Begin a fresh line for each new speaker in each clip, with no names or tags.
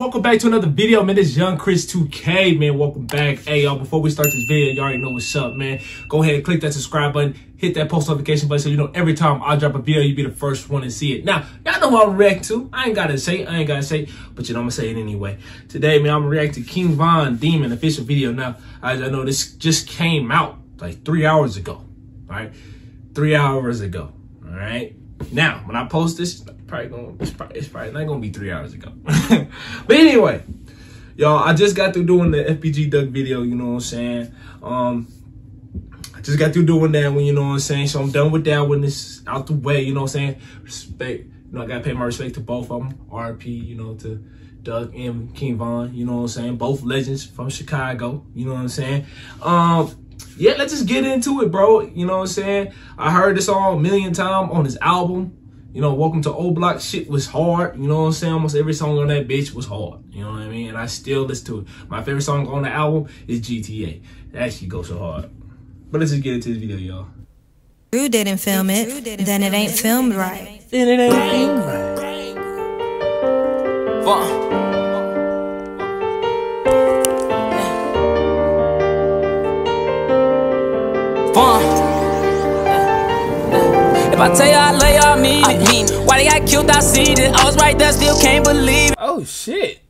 welcome back to another video, man. This is YoungChris2K, man. Welcome back. Hey, y'all, before we start this video, you already know what's up, man. Go ahead and click that subscribe button, hit that post notification button so you know every time I drop a video, you be the first one to see it. Now, y'all know what I'm reacting to. I ain't gotta say it, but you know I'm gonna say it anyway. Today, man, I'm gonna react to King Von Demon official video. Now, as I know, this just came out like 3 hours ago, all right? 3 hours ago, all right? Now, when I post this, it's probably not gonna be 3 hours ago. But anyway, y'all, I just got through doing the FBG Duck video, you know what I'm saying? I just got through doing that one, you know what I'm saying? So I'm done with that one. It's out the way, you know what I'm saying? Respect, you know, I gotta pay my respect to both of them. RP, you know, to Doug and King Von, you know what I'm saying? Both legends from Chicago, you know what I'm saying? Yeah, let's just get into it, bro. You know what I'm saying? I heard this all a million times on his album. You know, Welcome to O Block shit was hard. You know what I'm saying? Almost every song on that bitch was hard. You know what I mean? And I still listen to it. My favorite song on the album is GTA. That shit goes so hard. But let's just get into this video, y'all.
You didn't film it, then it ain't filmed right.
Then it ain't right.
If I tell you I love you, I mean it. Why they got killed, I seen it. I was right there, still can't believe it.
Oh shit.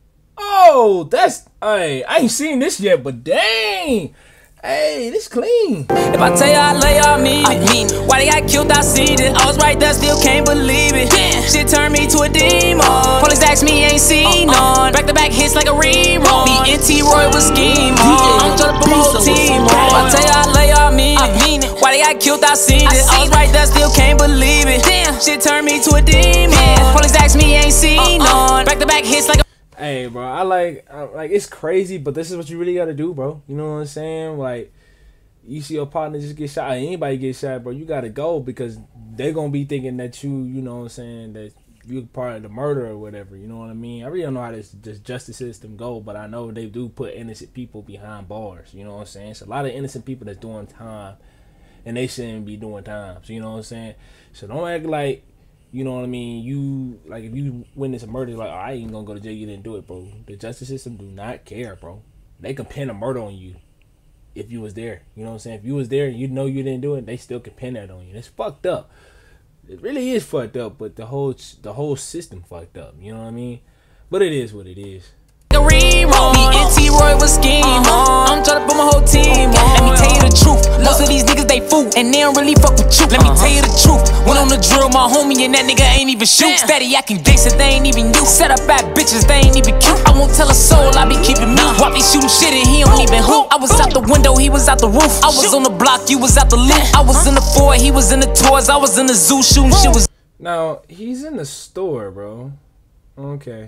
Oh, that's, I ain't seen this yet, but dang. Hey, this clean.
If I tell you I love you, I mean it. Why they got killed, I seen it. I was right there, still can't believe it. Damn. Shit turned me to a demon. Police asked me, ain't seen none. Back to back hits like a rerun. Me and T-Roy was scheme on. I'm trying to put my whole team on. If I tell you I love you, I mean it. Why they got killed, I seen it. I was right there, still can't believe it. Damn. Shit turned me to a demon. Police asked me, ain't seen none. Back to back hits like a.
Hey, bro, I like it's crazy, but this is what you really gotta do, bro. You know what I'm saying? Like, you see your partner just get shot, or anybody get shot, bro, you gotta go, because they're gonna be thinking that you know what I'm saying, that you're part of the murder or whatever. You know what I mean? I really don't know how this justice system go, but I know they do put innocent people behind bars. You know what I'm saying? It's a lot of innocent people that's doing time, and they shouldn't be doing time. So you know what I'm saying? So don't act like, you know what I mean, you, like, if you witness a murder, like, oh, I ain't gonna go to jail, you didn't do it, bro. The justice system do not care, bro. They can pin a murder on you if you was there. You know what I'm saying? If you was there and you know you didn't do it, they still can pin that on you. It's fucked up. It really is fucked up, but the whole system fucked up. You know what I mean? But it is what it is.
Me and T-Roy was scheme on. I'm trying to put my whole team on. Let me tell you the truth. Most of these niggas, they fool, and they don't really fuck with you. Let me tell you the truth. Went on the drill, my homie, and that nigga ain't even shoot. Steady acting gangsta, they ain't even you. Set up bad bitches, they ain't even cute. I won't tell a soul, I be keeping me. Why be shooting shit and he don't even hoop? I was out the window, he was out the roof. I was on the block, you was out the loop. I was in the Ford, he was in the tours. I was in the zoo shooting shit was.
Now, he's in the store, bro. Okay.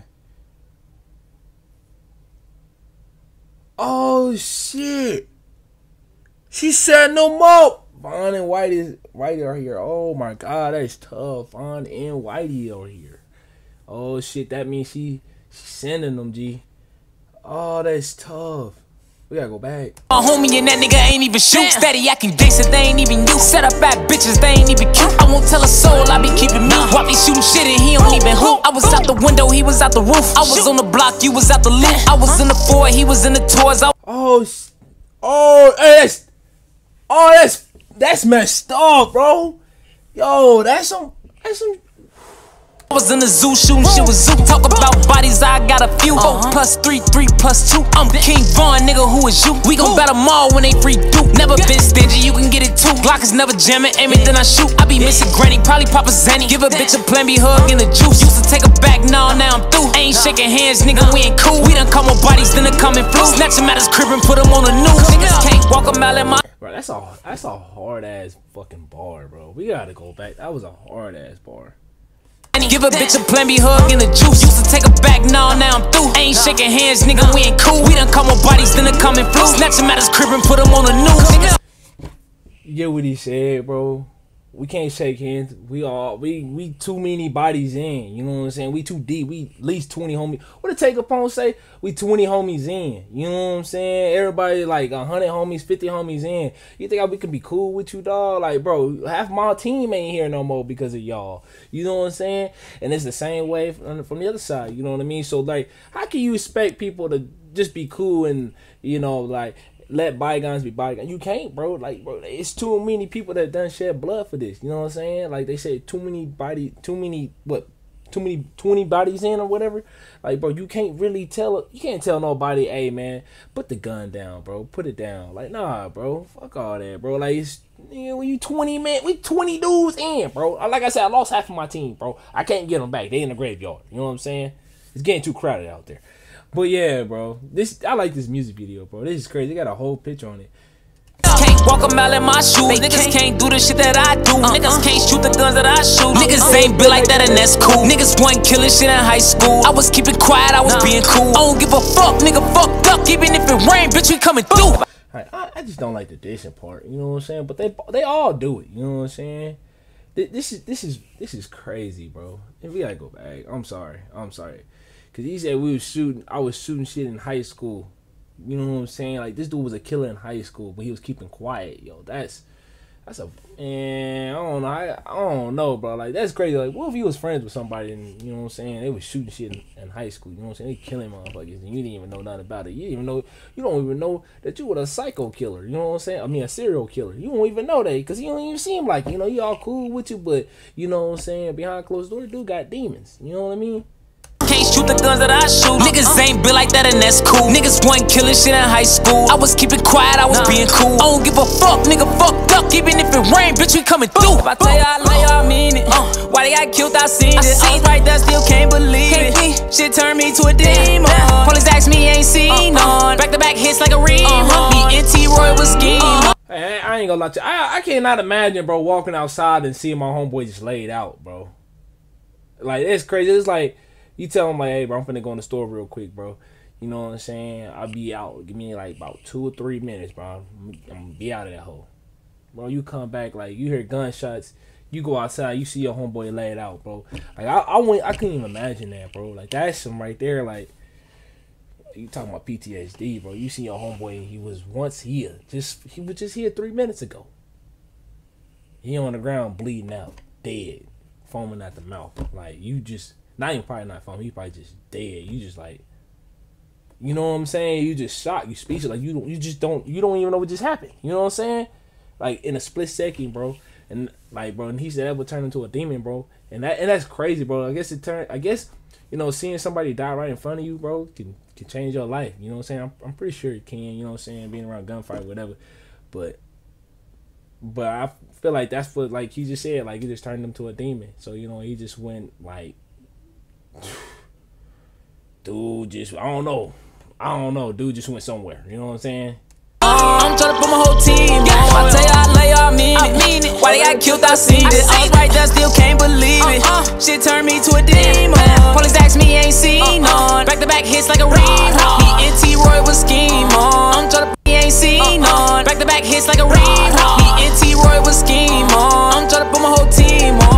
Oh shit! She said no more. Von and Whitey are here. Oh my god, that's tough. Von and Whitey are here. Oh shit, that means she's sending them, G. Oh, that's tough. We gotta go back.
My homie and that nigga ain't even shoot. Steady acting gangsta, they ain't even you. Set up bad bitches, they ain't even cute. I won't tell a soul, I be keeping me. Why be shooting shit and he don't even hoop? I was out the window, he was out the roof. I was on the block, you was out the loop. I was in the Ford, he was in the tours.
That's messed up, bro. Yo, that's some.
I was in the zoo shooting shit with zoo. Talk about bodies, I got a few. 4 + 3, 3 + 2. I'm King Von, nigga, who is you? We gon' battle them all when they free do. Never been stingy, you can get it too. Glock is never jamming, aim it, then I shoot. I be missing granny, probably pop a Zanny. Give a bitch a plan B hug in the juice. Used to take her back, now I'm through. Ain't shaking hands, nigga, we ain't cool. We done come with bodies, then they come in flu. Snatch him out his crib and put him on the news. Niggas can't walk him out at my.
Bro, that's a hard ass fucking bar, bro. We gotta go back. That was a hard ass bar.
Give a bitch a plan B hug in the juice. Used to take her back, now I'm through. Ain't shaking hands, nigga, we ain't cool. We done come with bodies, then they come in flu. Snatch him out his crib and put him on the news.
You get what he said, bro?
we can't shake hands. We too many bodies in. You know what I'm saying? We too deep. We at least 20 homies. What did Take Upon say? We 20 homies in. You know what I'm saying? Everybody like 100 homies, 50 homies in. You think we can be cool with you, dog? Like, bro, half my team ain't here no more because of y'all. You know what I'm saying? And it's the same way from the other side. You know what I mean? So like, how can you expect people to just be cool and, you know, like, let bygones be bygones? You can't, bro. Like, bro, it's too many people that done shed blood for this. You know what I'm saying? Like they said, 20 bodies in or whatever. Like, bro, you can't tell nobody, hey man, put the gun down, bro. Put it down. Like, nah, bro. Fuck all that, bro. Like, it's, you know, when you 20 men, we 20 dudes in, bro. Like I said, I lost half of my team, bro. I can't get them back. They in the graveyard. You know what I'm saying? It's getting too crowded out there. But yeah, bro, I like this music video, bro. This is crazy. They got a whole picture on it.
Can't walk a mile in my shoes. Niggas can't do the shit that I do. Niggas can't shoot the guns that I shoot. Niggas ain't built like that and that's cool. Niggas wasn't killing shit in high school. I was keeping quiet, I was being cool. I don't give a fuck, nigga, fucked up. Even if it rain, bitch, we coming through.
I just don't like the dissing part, you know what I'm saying? But they all do it, you know what I'm saying? This is crazy, bro. If we gotta go back, I'm sorry. Cause he said I was shooting shit in high school. You know what I'm saying? Like, this dude was a killer in high school, but he was keeping quiet. Yo, that's a, man, I don't know, bro. Like, that's crazy. Like, what if he was friends with somebody and, you know what I'm saying, they was shooting shit in high school, you know what I'm saying? They killing motherfuckers and you didn't even know nothing about it. You don't even know that you were a psycho killer, you know what I'm saying? I mean, a serial killer. You don't even know that, because you don't even seem like, you know, you all cool with you, but, you know what I'm saying, behind closed doors, dude got demons, you know what I mean?
Can't shoot the guns that I shoot. Niggas ain't built like that and that's cool. Niggas wasn't killing shit in high school. I was keeping quiet, I was being cool. I don't give a fuck, nigga, fucked up. Even if it rain, bitch, we coming through. If I tell you I love you, I mean it. Why they got killed, I seen it. I was right there, still can't believe it. Shit turned me to a demon. Police asked me, ain't seen none. Back to back hits like a rerun. Me and T-Roy was scheming.
Hey, I ain't gonna lie to you. I cannot imagine, bro, walking outside and seeing my homeboy just laid out, bro. Like, it's crazy. It's like, you tell him, like, hey, bro, I'm finna go in the store real quick, bro. You know what I'm saying? I'll be out. Give me, like, about 2 or 3 minutes, bro. I'm gonna be out of that hole. Bro, you come back, like, you hear gunshots. You go outside, you see your homeboy laid out, bro. Like, I couldn't even imagine that, bro. Like, that's some right there, like, you talking about PTSD, bro. You see your homeboy, he was once here. He was just here 3 minutes ago. He on the ground bleeding out, dead, foaming at the mouth. Like, you just... probably not foaming. He probably just dead. You just like, you know what I'm saying? You just shocked. You speechless. Like, you don't even know what just happened. You know what I'm saying? Like, in a split second, bro. And like, bro, and he said that would turn into a demon, bro. And that's crazy, bro. I guess you know, seeing somebody die right in front of you, bro, can change your life. You know what I'm saying? I'm pretty sure it can. You know what I'm saying? Being around gunfight, whatever. But I feel like that's what, like he just said, like, he just turned him to a demon. So, you know, he just went like. Dude just, I don't know. Dude just went somewhere. You know what I'm saying?
I'm tryna put my whole team on. I tell you I love you, I mean it. Why they got killed, I seen it. I was right there, still can't believe it. Shit turned me to a demon. Police asked me, ain't seen none. Back to back hits like a rerun. Me and T-Roy was scheming. I'm tryna put ain't seen none. Back to back hits like a rerun. Me and T-Roy was scheming. I'm tryna put my whole team on.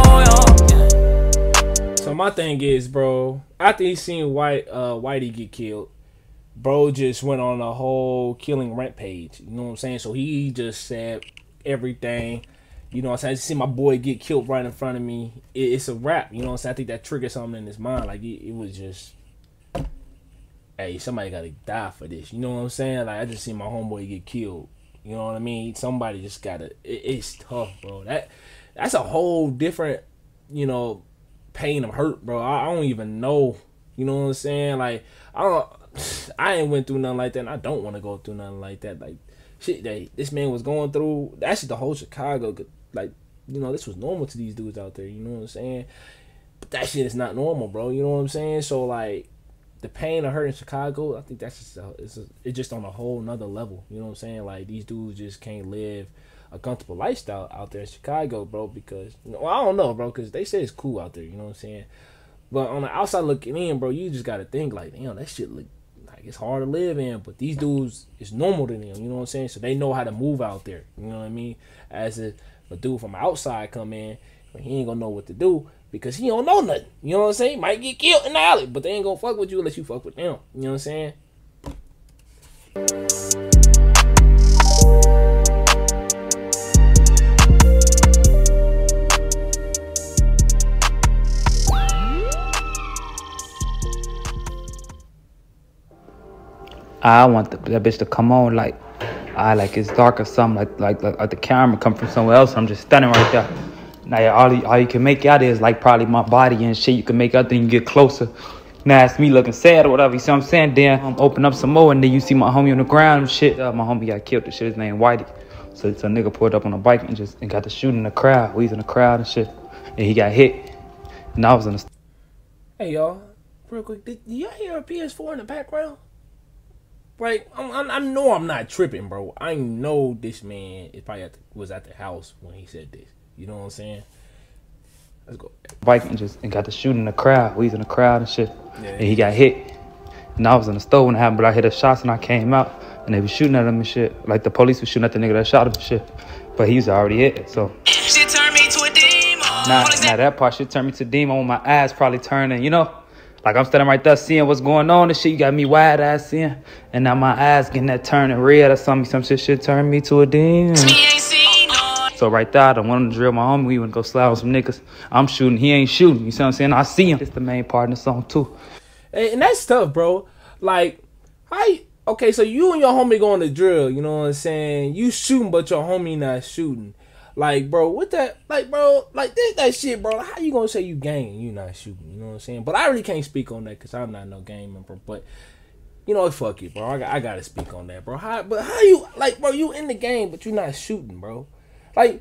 So my thing is, bro, after he seen Whitey get killed, bro just went on a whole killing rampage. You know what I'm saying? So he just said everything. You know what I'm saying? I just see my boy get killed right in front of me. It's a wrap. You know what I'm saying? I think that triggered something in his mind. Like, it was just, hey, somebody got to die for this. You know what I'm saying? Like, I just see my homeboy get killed. You know what I mean? Somebody just got to, it's tough, bro. That's a whole different, you know, pain of hurt, bro. I don't even know. You know what I'm saying? Like, I ain't went through nothing like that, and I don't want to go through nothing like that. Like, shit that this man was going through, actually the whole Chicago, like, you know, this was normal to these dudes out there, you know what I'm saying? But that shit is not normal, bro, you know what I'm saying? So, like, the pain of hurt in Chicago, I think that's just it's just on a whole nother level, you know what I'm saying? Like, these dudes just can't live a comfortable lifestyle out there in Chicago, bro, because, you know, well, I don't know, bro, because they say it's cool out there, you know what I'm saying? But on the outside looking in, bro, you just got to think, like, damn, that shit look like it's hard to live in, but these dudes, it's normal to them, you know what I'm saying? So they know how to move out there, you know what I mean? As a But dude from outside come in, he ain't gonna know what to do because he don't know nothing. You know what I'm saying? Might get killed in the alley, but they ain't gonna fuck with you unless you fuck with them. You know what I'm saying?
I want that bitch to come on like it's dark or something, like the camera come from somewhere else. I'm just standing right there. Now all you can make out is like probably my body and shit. You can make out, then you get closer. Now it's me looking sad or whatever. You see what I'm saying? Then open up some more, and then you see my homie on the ground and shit. My homie got killed. The shit, his name Whitey. So it's a nigga pulled up on a bike and got to shoot in the crowd. We was in the crowd and shit, and he got hit. And I was in the.
Hey y'all, real quick, did y'all hear a PS4 in the background? Like, I know I'm not tripping, bro. I know this man is probably was at the house when he said this. You know what I'm saying? Let's go.
Bike and got to shoot in the crowd. We was in the crowd and shit, and he got hit. And I was in the store when it happened, but I hit the shots and I came out, and they was shooting at him and shit. Like the police was shooting at the nigga that shot him and shit. But he was already hit, so.
Shit turned me to a demon.
Now that part shit turned me to a demon. When my eyes probably turning, you know? Like I'm standing right there seeing what's going on and shit. You got me wide eyes seeing. And now my eyes getting that turning red or something. Some shit turned me to a demon. So right there, I don't want to drill my homie. We want to go slide with some niggas. I'm shooting. He ain't shooting. You see what I'm saying? I see him. It's the main part in the song too.
Hey, and that's tough, bro. Like, okay, so you and your homie going to drill. You know what I'm saying? You shooting, but your homie not shooting. Like, bro, what that, like, bro, like, this that shit, bro. How you gonna say you gang and you not shooting? You know what I'm saying? But I really can't speak on that because I'm not no gang member. But, you know, fuck it, bro. I gotta speak on that, bro. How you, like, bro, you in the game, but you not shooting, bro. Like,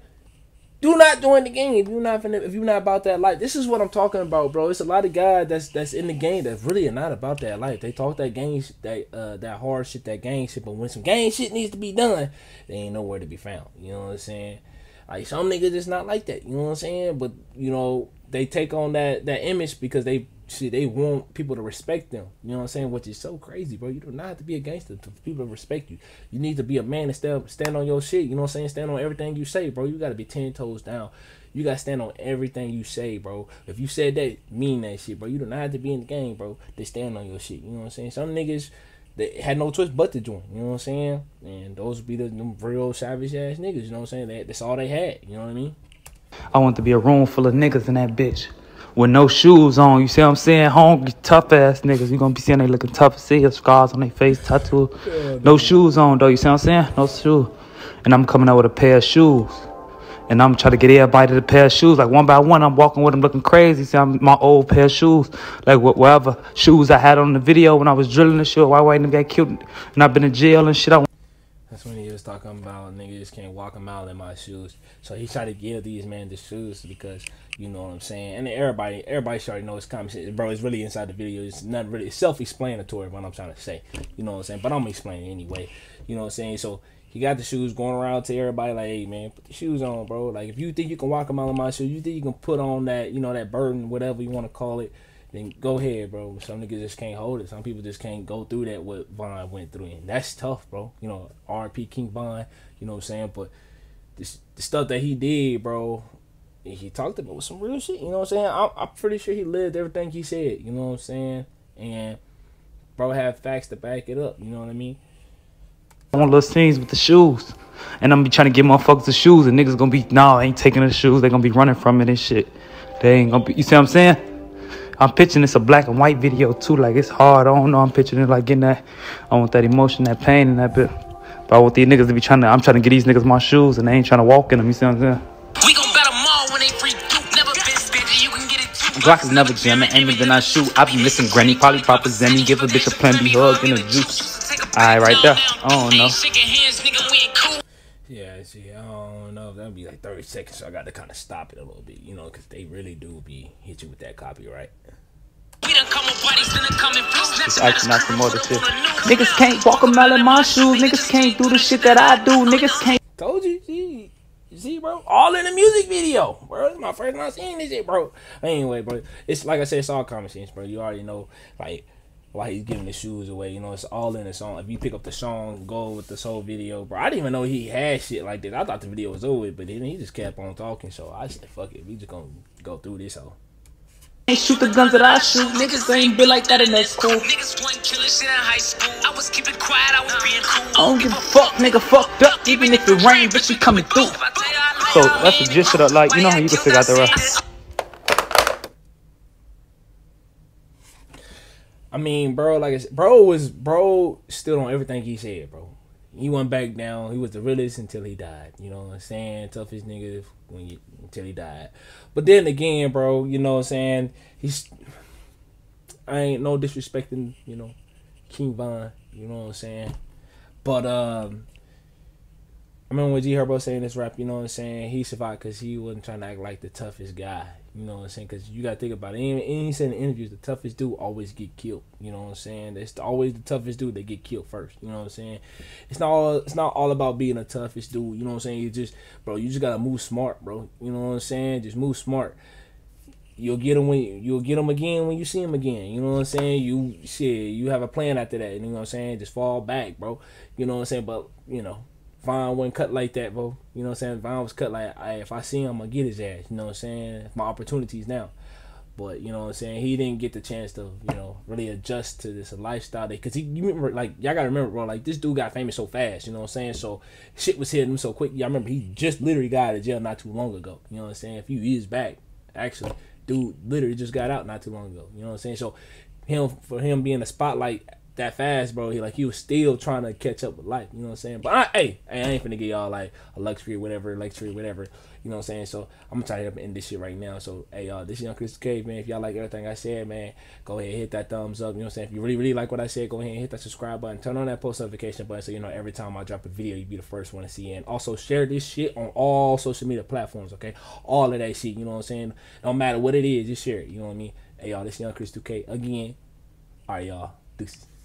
do not join the game if you're not about that life. This is what I'm talking about, bro. It's a lot of guys that's in the game that really are not about that life. They talk that gang that hard shit, that gang shit, but when some gang shit needs to be done, they ain't nowhere to be found. You know what I'm saying? Like, some niggas just not like that, you know what I'm saying? But, you know, they take on that image because they want people to respect them, you know what I'm saying? Which is so crazy, bro. You do not have to be a gangster for people to respect you. You need to be a man and stand on your shit, you know what I'm saying? Stand on everything you say, bro. You got to be 10 toes down. You got to stand on everything you say, bro. If you said that, mean that shit, bro. You do not have to be in the game, bro. They stand on your shit, you know what I'm saying? Some niggas, they had no choice but to join, you know what I'm saying? And those be them real savage ass niggas, you know what I'm saying? That's all they had, you know what I mean?
I want to be a room full of niggas in that bitch with no shoes on. You see what I'm saying? Hungry, tough ass niggas. You gonna be seeing they looking tough as hell, scars on their face, tattoo. No shoes on though. You see what I'm saying? No shoes. And I'm coming out with a pair of shoes. And I'm trying to get everybody to the pair of shoes. Like one by one, I'm walking with them looking crazy. See, I'm my old pair of shoes. Like whatever shoes I had on the video when I was drilling the shit. Why white nigga got killed and I've been in jail and shit.
That's when he was talking about niggas can't walk a mile in my shoes. So he tried to give these men the shoes because, you know what I'm saying. And everybody should already know his comment. Bro, it's really inside the video. It's not really, it's self-explanatory what I'm trying to say. You know what I'm saying? But I'm gonna explain it anyway. You know what I'm saying? So he got the shoes going around to everybody like, hey man, put the shoes on, bro. Like if you think you can walk a mile in my shoes, you think you can put on that, you know, that burden, whatever you want to call it, then go ahead, bro. Some niggas just can't hold it. Some people just can't go through that what Von went through, and that's tough, bro. You know, R.P. King Von, you know what I'm saying? But the stuff that he did, bro, he talked about some real shit, you know what I'm saying? I'm pretty sure he lived everything he said, you know what I'm saying? And bro had facts to back it up, you know what I mean?
I want little scenes with the shoes. And I'm be trying to get motherfuckers the shoes, and niggas gonna be, nah, I ain't taking the shoes. They gonna be running from it and shit. They ain't gonna be, you see what I'm saying? I'm pitching this a black and white video too. Like it's hard. I don't know. I'm pitching it like getting that. I want that emotion, that pain, and that bit. But I want these niggas to be I'm trying to get these niggas my shoes, and they ain't trying to walk in them. You see what I'm saying?
We gon' bet 'em all when they free do. Never been stingy, you can get it too.
Glock is never jamming, aiming then I shoot. I be missing granny, probably Papa Zenny. Give a bitch a plan, be hugged in a juice. Alright, right there. I don't know.
Yeah, see, I don't know. That'd be like 30 seconds, so I got to kind of stop it a little bit, you know, because they really do be hit you with that copyright.
Just acting out some other shit. Niggas can't walk a mile in my shoes. Niggas can't do the shit that I do. Niggas can't.
Told you, see, bro, all in the music video, bro. It's my first time seeing this shit, bro. Anyway, bro, it's like I said, it's all common sense, bro. You already know, like, while he's giving the shoes away. You know, it's all in the song. If you pick up the song, go with this whole video, bro. I didn't even know he had shit like this. I thought the video was over, but then he just kept on talking. So I said, fuck it, we just gonna go through this whole.
Ain't shoot the guns that I shoot. Niggas ain't been like that in that school. Niggas wasn't killing shit in high school. I was keeping quiet, I was being cool. I don't give a fuck, nigga fucked up. Even if it rain, bitch, you coming through.
So that's the gist of the, like, you know how you can figure out the rest.
I mean, bro, like I said, bro stood on everything he said, bro. He went back down. He was the realest until he died. You know what I'm saying? Toughest nigga until he died. But then again, bro, you know what I'm saying? I ain't no disrespecting, you know, King Von. You know what I'm saying? But I remember when G Herbo saying this rap, you know what I'm saying? He survived because he wasn't trying to act like the toughest guy. You know what I'm saying? Because you got to think about it. And he said in interviews, the toughest dude always get killed. You know what I'm saying? It's always the toughest dude that get killed first. You know what I'm saying? It's not all about being the toughest dude. You know what I'm saying? You just got to move smart, bro. You know what I'm saying? Just move smart. You'll get him again when you see him again. You know what I'm saying? You have a plan after that. You know what I'm saying? Just fall back, bro. You know what I'm saying? But, you know, Von wasn't cut like that, bro. You know what I'm saying? Von was cut like, if I see him, I'm going to get his ass. You know what I'm saying? My opportunities now. But, you know what I'm saying? He didn't get the chance to, you know, really adjust to this lifestyle. Because you remember, like, y'all got to remember, bro, like, this dude got famous so fast. You know what I'm saying? So, shit was hitting him so quick. Y'all remember, he just literally got out of jail not too long ago. You know what I'm saying? A few years back, actually. Dude literally just got out not too long ago. You know what I'm saying? So, for him being a spotlight that fast, bro, he was still trying to catch up with life. You know what I'm saying? But I ain't finna get y'all like a lecture whatever. You know what I'm saying? So I'm gonna try to end this shit right now. So hey y'all, this is YoungChris2k, man. If y'all like everything I said, man, go ahead and hit that thumbs up. You know what I'm saying? If you really like what I said, go ahead and hit that subscribe button. Turn on that post notification button so you know every time I drop a video, you be the first one to see it. And also share this shit on all social media platforms, okay? All of that shit, you know what I'm saying? No matter what it is, just share it. You know what I mean? Hey y'all, this is YoungChris2k again. Alright y'all, deuces.